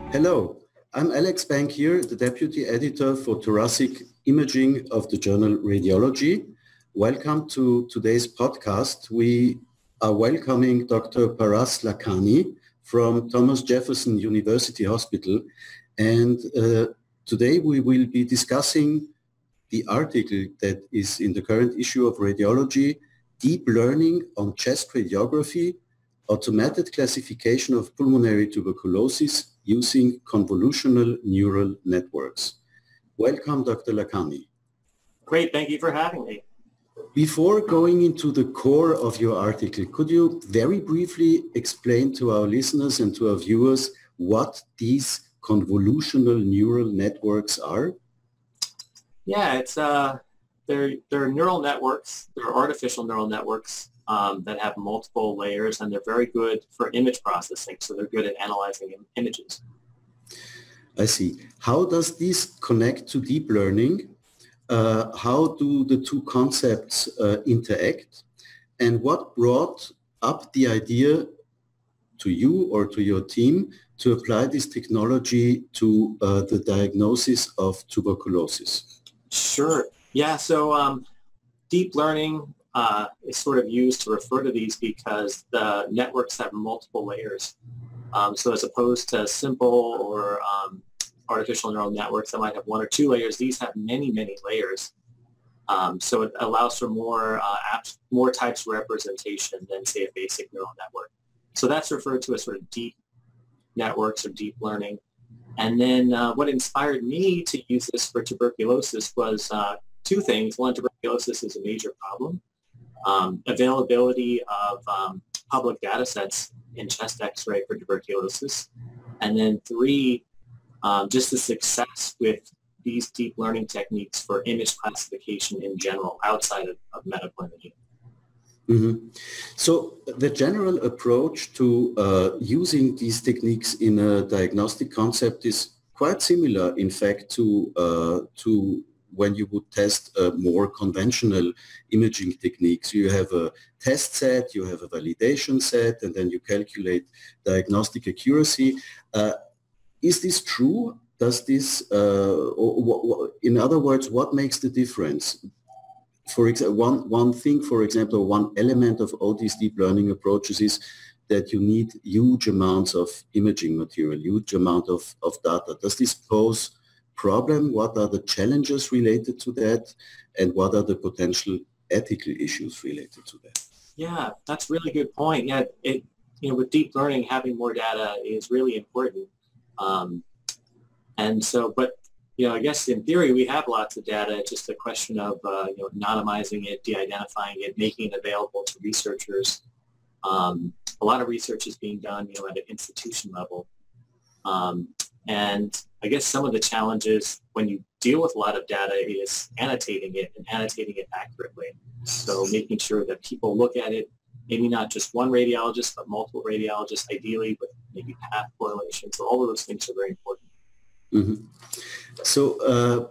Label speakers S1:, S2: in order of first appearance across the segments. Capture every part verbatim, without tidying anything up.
S1: Hello, I'm Alex Bankier, the Deputy Editor for Thoracic Imaging of the journal Radiology. Welcome to today's podcast. We are welcoming Doctor Paras Lakhani from Thomas Jefferson University Hospital. And uh, today we will be discussing the article that is in the current issue of Radiology, Deep Learning on Chest Radiography, Automated Classification of Pulmonary Tuberculosis using Convolutional Neural Networks. Welcome, Doctor Lakhani.
S2: Great, thank you for having me.
S1: Before going into the core of your article, could you very briefly explain to our listeners and to our viewers what these convolutional neural networks are?
S2: Yeah, it's uh, they're, they're neural networks, they're artificial neural networks um, that have multiple layers, and they're very good for image processing, so they're good at analyzing im- images.
S1: I see. How does this connect to deep learning? Uh, how do the two concepts uh, interact? And what brought up the idea to you or to your team to apply this technology to uh, the diagnosis of tuberculosis?
S2: Sure. Yeah, so um, deep learning uh, is sort of used to refer to these because the networks have multiple layers. Um, so as opposed to simple or um, artificial neural networks that might have one or two layers, these have many, many layers. Um, so it allows for more uh, apps, more types of representation than, say, a basic neural network. So that's referred to as sort of deep networks or deep learning. And then uh, what inspired me to use this for tuberculosis was uh, two things. One, tuberculosis is a major problem. Um, availability of um, public data sets in chest X-ray for tuberculosis. And then three, um, just the success with these deep learning techniques for image classification in general, outside of, of medical imaging.
S1: Mm-hmm. So the general approach to uh, using these techniques in a diagnostic concept is quite similar, in fact, to uh, to when you would test uh, more conventional imaging techniques. You have a test set, you have a validation set, and then you calculate diagnostic accuracy. Uh, is this true? Does this, uh, or, or, in other words, what makes the difference? For example, one, one thing, for example, one element of all these deep learning approaches is that you need huge amounts of imaging material, huge amount of, of data. Does this pose problem? What are the challenges related to that? And what are the potential ethical issues related to that?
S2: Yeah, that's a really good point. Yeah, it, you know, with deep learning, having more data is really important. Um, and so, but you know, I guess in theory we have lots of data. It's just a question of uh, you know, anonymizing it, de-identifying it, making it available to researchers. Um, a lot of research is being done, you know, at an institution level. Um, and I guess some of the challenges when you deal with a lot of data is annotating it and annotating it accurately. So making sure that people look at it, maybe not just one radiologist, but multiple radiologists, ideally with maybe path correlation. So all of those things are very important.
S1: Mm-hmm. So uh,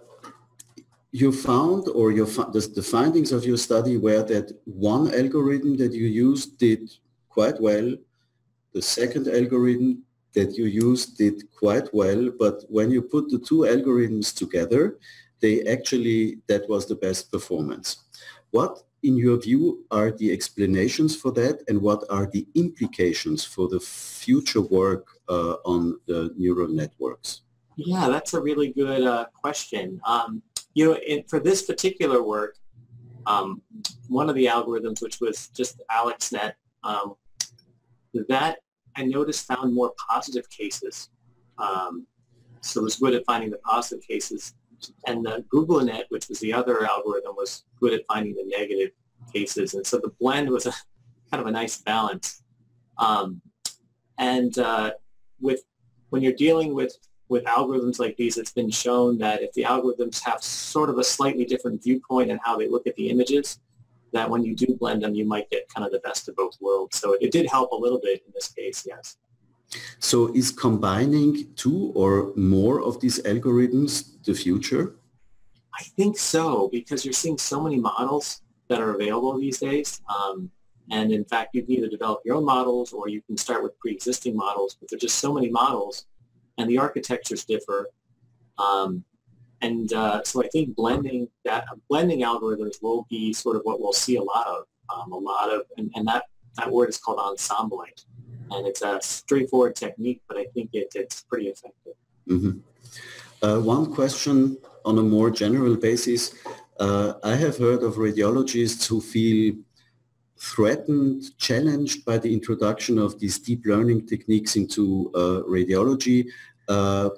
S1: you found, or your the, the findings of your study were that one algorithm that you used did quite well. The second algorithm that you used did quite well, but when you put the two algorithms together, they actually, that was the best performance. What, in your view, are the explanations for that, and what are the implications for the future work uh, on the neural networks?
S2: Yeah, that's a really good uh, question. Um, you know, in, for this particular work, um, one of the algorithms, which was just AlexNet, um, that I noticed found more positive cases. Um, so it was good at finding the positive cases. And the GoogleNet, which was the other algorithm, was good at finding the negative cases. And so the blend was a kind of a nice balance. Um, and uh, with when you're dealing with with algorithms like these, it's been shown that if the algorithms have sort of a slightly different viewpoint in how they look at the images, that when you do blend them, you might get kind of the best of both worlds. So it, it did help a little bit in this case, yes.
S1: So is combining two or more of these algorithms the future?
S2: I think so, because you're seeing so many models that are available these days. Um, and in fact, you can either develop your own models or you can start with pre-existing models, but there's just so many models and the architectures differ. Um, and uh, so I think blending that blending algorithms will be sort of what we'll see a lot of, um, a lot of, and, and that that word is called ensembling, and it's a straightforward technique, but I think it, it's pretty effective.
S1: Mm-hmm. Uh, one question on a more general basis. Uh, I have heard of radiologists who feel threatened, challenged by the introduction of these deep learning techniques into uh, radiology. Uh,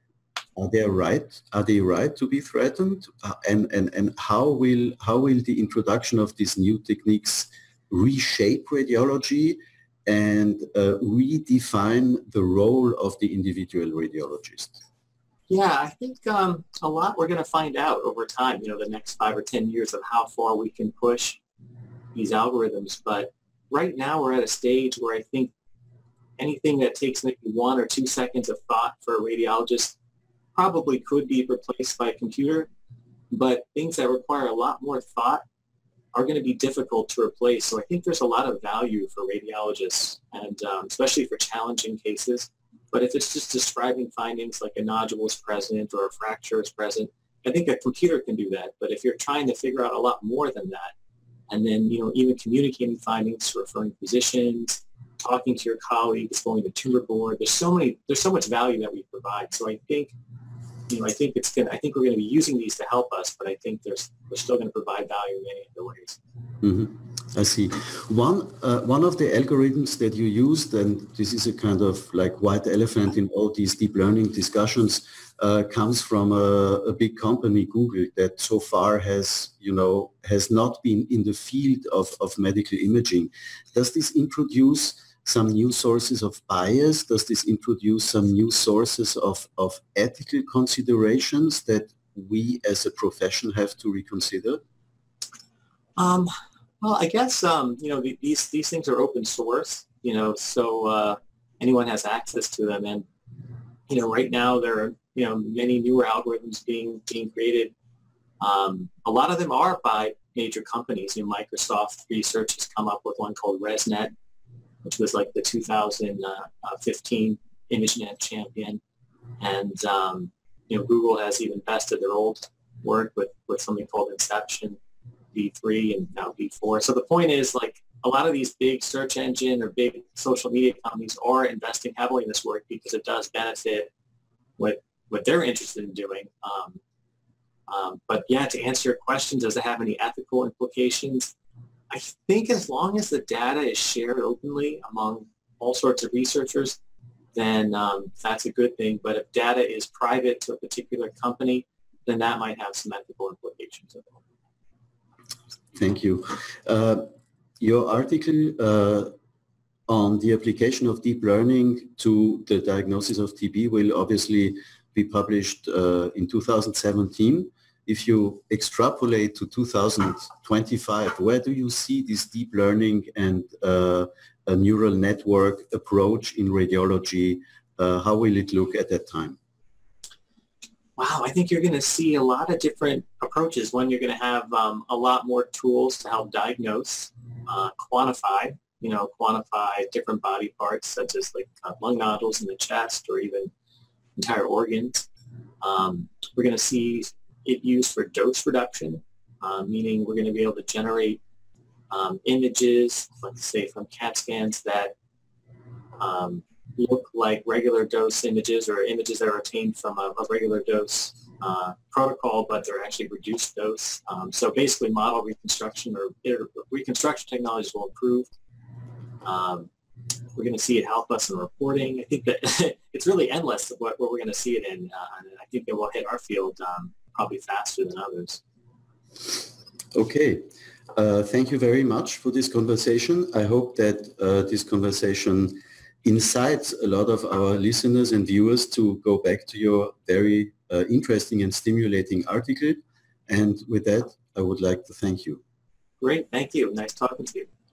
S1: are they right? Are they right to be threatened? Uh, and and and how will how will the introduction of these new techniques reshape radiology and uh, redefine the role of the individual radiologist?
S2: Yeah, I think um, a lot we're going to find out over time, you know, the next five or ten years of how far we can push these algorithms. But right now we're at a stage where I think anything that takes maybe one or two seconds of thought for a radiologist probably could be replaced by a computer. But things that require a lot more thought are going to be difficult to replace. So I think there's a lot of value for radiologists, and um, especially for challenging cases. But if it's just describing findings like a nodule is present or a fracture is present, I think a computer can do that. But if you're trying to figure out a lot more than that, and then, you know, even communicating findings to referring physicians, talking to your colleagues, going to tumor board, there's so many, there's so much value that we provide. So I think, you know, I think it's going I think we're going to be using these to help us, but I think there's, we're still going to provide value in many other ways.
S1: Mm-hmm. I see. One uh, one of the algorithms that you used, and this is a kind of like white elephant in all these deep learning discussions, uh, comes from a, a big company, Google, that so far has, you know, has not been in the field of, of medical imaging. Does this introduce some new sources of bias? Does this introduce some new sources of, of ethical considerations that we as a profession have to reconsider?
S2: Um, well, I guess, um, you know, these, these things are open source, you know, so uh, anyone has access to them. And, you know, right now there are, you know, many newer algorithms being, being created. Um, a lot of them are by major companies. You know, Microsoft Research has come up with one called ResNet, which was like the two thousand fifteen ImageNet champion. And, um, you know, Google has even bested their old work with, with something called Inception V three and now V four. So the point is, like, a lot of these big search engine or big social media companies are investing heavily in this work because it does benefit what, what they're interested in doing. Um, um, but yeah, to answer your question, does it have any ethical implications? I think as long as the data is shared openly among all sorts of researchers, then um, that's a good thing. But if data is private to a particular company, then that might have some ethical implications.
S1: Thank you. Uh, your article uh, on the application of deep learning to the diagnosis of T B will obviously be published uh, in two thousand seventeen. If you extrapolate to two thousand twenty-five, where do you see this deep learning and uh, a neural network approach in radiology? Uh, how will it look at that time?
S2: Wow, I think you're going to see a lot of different approaches. One, you're going to have um, a lot more tools to help diagnose, uh, quantify, you know, quantify different body parts such as like uh, lung nodules in the chest or even entire organs. Um, we're going to see it used for dose reduction, uh, meaning we're going to be able to generate um, images, let's say from CAT scans that um, look like regular dose images or images that are obtained from a, a regular dose uh, protocol, but they're actually reduced dose. Um, so basically model reconstruction or, or reconstruction technologies will improve. Um, we're going to see it help us in reporting. I think that it's really endless of what, what we're going to see it in, uh, and I think it will hit our field um, probably faster than others.
S1: Okay. Uh, thank you very much for this conversation. I hope that uh, this conversation incites a lot of our listeners and viewers to go back to your very uh, interesting and stimulating article. And with that, I would like to thank you.
S2: Great. Thank you. Nice talking to you.